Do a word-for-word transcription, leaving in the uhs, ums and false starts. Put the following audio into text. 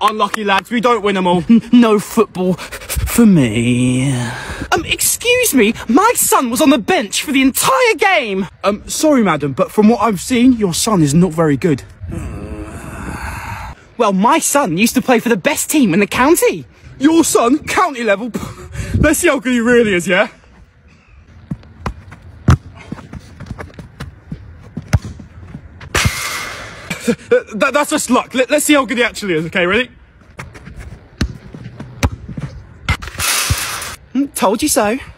Unlucky lads, we don't win them all. No football for me. Um, excuse me, my son was on the bench for the entire game. Um, sorry, madam, but from what I've seen, your son is not very good. Well, my son used to play for the best team in the county. Your son? County level? Let's see how good he really is, yeah? that, that's just luck. Let, let's see how good he actually is, okay? Ready? Told you so.